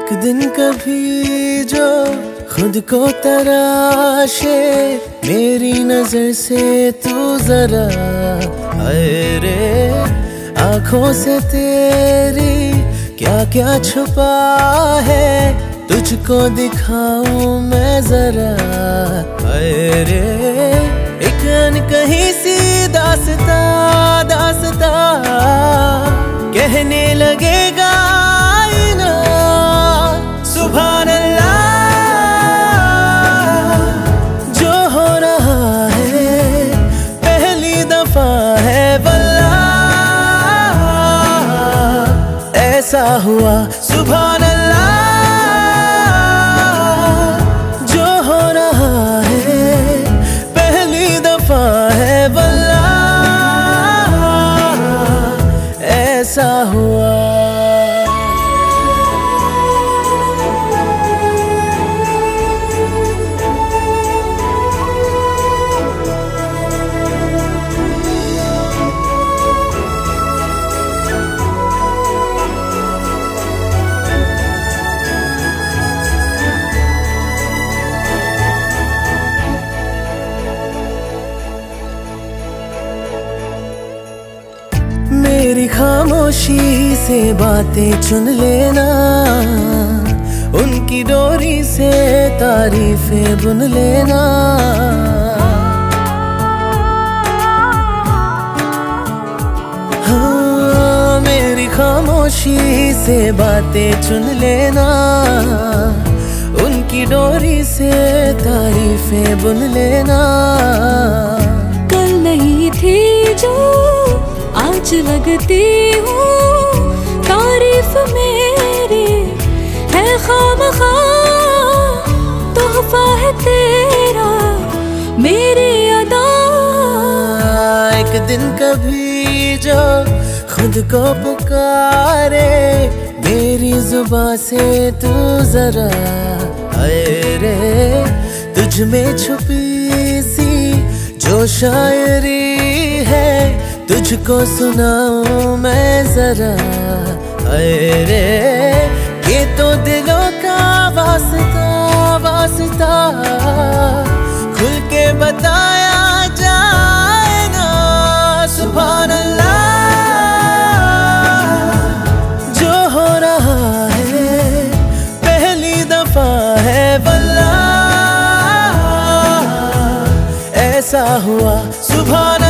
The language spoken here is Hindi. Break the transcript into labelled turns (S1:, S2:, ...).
S1: एक दिन कभी जो खुद को तराशे, मेरी नजर से तू जरा अरे आंखों से तेरी क्या क्या छुपा है, तुझको दिखाऊं मैं जरा अरे एक अनकही सी दास्ता दास्ता कहने लगेगा आईना सुभान अल्लाह। जो हो रहा है पहली दफा है वल्लाह, ऐसा हुआ सुभान अल्लाह। जो हो रहा है पहली दफा है वल्लाह, ऐसा हुआ। मेरी खामोशी से बातें चुन लेना, उनकी डोरी से तारीफें बुन लेना। हाँ, मेरी खामोशी से बातें चुन लेना, उनकी डोरी से तारीफें बुन लेना।
S2: कल नहीं थी जो आज लगती हूँ, तारीफ मेरी है खामखा, तोहफा है तेरा मेरी अदा।
S1: एक दिन कभी जो खुद को पुकारे, मेरी जुबां से तू जरा अरे तुझ में छुपी सी जो शायरी है, तुझको सुनाऊं मैं जरा अरे ये तो दिलों का वास्ता वास्ता, खुल के बताया जाए ना सुभान अल्लाह। जो हो रहा है पहली दफा है वल्लाह, ऐसा हुआ सुभान